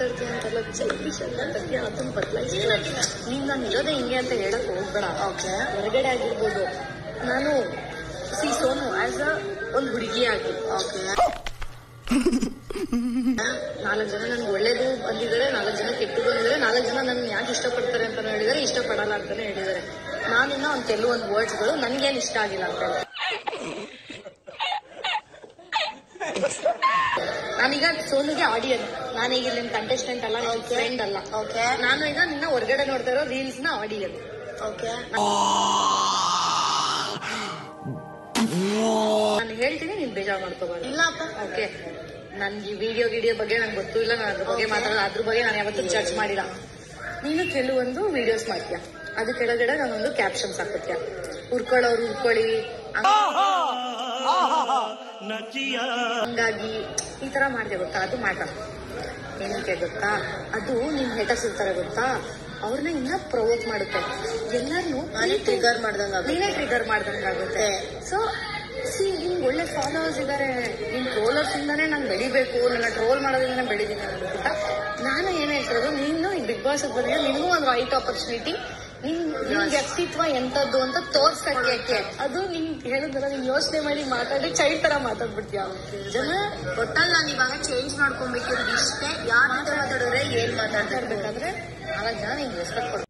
ಮಾತಾಡ್ತೀನಿ ಅಂತೆಲ್ಲ ಚೈಲ್ಡಿಶ್ ಅಂತ ಬಗ್ಗೆ ಅದನ್ನ ಬದಲಾಯಿಸ್ತೀರ. ನೀನ್ ನಾನು ಇರೋದೇ ಹಿಂಗೆ ಅಂತ ಹೇಳಕ್ ಹೋಗ್ಬೇಡ. ಓಕೆ, ಹೊರಗಡೆ ಆಗಿರ್ಬೋದು. ನಾನು ಸೋನು ಆಸ್ ಒಂದು ಹುಡುಗಿಯಾಗಿ ಓಕೆ 4 ಜನ ನನ್ಗೆ ಒಳ್ಳೇದು ಬಂದಿದ್ದಾರೆ, 4 ಜನ ಕೆಟ್ಟು ಬಂದಿದ್ದಾರೆ, 4 ಜನ ನನ್ನ ಯಾಕೆ ಇಷ್ಟಪಡ್ತಾರೆ ಅಂತಾನೆ ಹೇಳಿದ್ದಾರೆ, ಇಷ್ಟಪಡಲ್ಲ ಅಂತಾನೆ ಹೇಳಿದ್ದಾರೆ. ನಾನಿನ್ನ ಒಂದು ಕೆಲವೊಂದು ವರ್ಡ್ಸ್ಗಳು ನನ್ಗೇನು ಇಷ್ಟ ಆಗಿಲ್ಲ ಅಂತ ಹೇಳಿ ನಾನೀಗ ಸೋನುಗೆ ಆಡಿಯನ್ಸ್. ನಾನೀಗ ನಿಮ್ ಕಂಟೆಸ್ಟೆಂಟ್ ಅಲ್ಲ, ನಿಮ್ ಫ್ರೆಂಡ್ ಅಲ್ಲ. ಓಕೆ, ನಾನು ಈಗ ನಿನ್ನ ಹೊರಗಡೆ ನೋಡ್ತಾ ಇರೋ ರೀಲ್ಸ್ ನ ಆಡಿಯನ್ಸ್. ಓಕೆ, ನಾನು ಹೇಳ್ತೀನಿ, ನೀನ್ ಬೇಜಾರು ಮಾಡ್ಕೋಬಾರ್ದು. ಇಲ್ಲಪ್ಪ. ಓಕೆ, ನನ್ಗೆ ಈ ವಿಡಿಯೋ ಬಗ್ಗೆ ನಂಗೆ ಗೊತ್ತೂ ಇಲ್ಲ, ನಾನು ಅದ್ರ ಬಗ್ಗೆ ಮಾತಾಡೋದು, ಅದ್ರ ಬಗ್ಗೆ ನಾನು ಯಾವತ್ತೂ ಚರ್ಚ್ ಮಾಡಿಲ್ಲ. ನೀನು ಕೆಲವೊಂದು ವಿಡಿಯೋಸ್ ಮಾಡ್ತೀಯ, ಅದು ಕೆಳಗಡೆ ನಾನೊಂದು ಕ್ಯಾಪ್ಷನ್ಸ್ ಹಾಕುತ್ತೀಯ, ಉರ್ಕೊಳ್ಳೋರು ಉರ್ಕೊಳ್ಳಿ ಹಂಗಾಗಿ ಈ ತರ ಮಾಡ್ದೆ ಗೊತ್ತಾ. ಅದು ಮ್ಯಾಟರ್ ಏನಕ್ಕೆ ಗೊತ್ತಾ, ಅದು ನಿಮ್ ಹೇಟರ್ಸ್ ಇರ್ತಾರೆ ಗೊತ್ತಾ, ಅವ್ರನ್ನ ಇನ್ನ ಪ್ರವೋಕ್ ಮಾಡುತ್ತೆ. ಎಲ್ಲಾರನು ನೀನೇ ಟ್ರಿಗರ್ ಮಾಡ್ದಂಗಾಗುತ್ತೆ. ಸೊ ನಿಮ್ಗೆ ಒಳ್ಳೆ ಫಾಲೋವರ್ಸ್ ಇದಾರೆ, ನಿಮ್ ಟ್ರೋಲರ್ಸ್ ಇಂದಾನೆ ನಾನು ಬೆಳಿಬೇಕು, ನನ್ನ ಟ್ರೋಲ್ ಮಾಡೋದ್ರಿಂದಾನೆ ಬೆಳಿತೀನಿ ಅನ್ನೋದಕ್ಕಿಂತ ನಾನು ಏನ್ ಹೇಳ್ತಿರೋದು, ನೀನು ಈ ಬಿಗ್ ಬಾಸ್ ಬಂದ್ರೆ ನಿನ್ಗೂ ಒಂದು ರೈಟ್ ಆಪರ್ಚುನಿಟಿ, ನಿನ್ ವ್ಯಕ್ತಿತ್ವ ಎಂತದ್ದು ಅಂತ ತೋರ್ಸಕ್ಕೆ. ಅದು ನಿಂಗೆ ಹೇಳಿದ್ರೆ ನೀನ್ ಯೋಚನೆ ಮಾಡಿ ಮಾತಾಡಿ ಚೈಲ್ಡ್ ತರ ಮಾತಾಡ್ಬಿಡ್ತೀಯ. ಜನ ಗೊತ್ತಲ್ಲ, ನಾನು ಇವಾಗ ಚೇಂಜ್ ಮಾಡ್ಕೊಬೇಕು ಇಷ್ಟೇ. ಯಾರು ಮಾತಾಡಿದ್ರೆ ಏನ್ ಮಾತಾಡ್ಬೇಕಾದ್ರೆ 4 ಜನ ನಿಂಗೆ ರೆಸ್ಪೆಕ್ಟ್ ಕೊಡ್ತಾರೆ.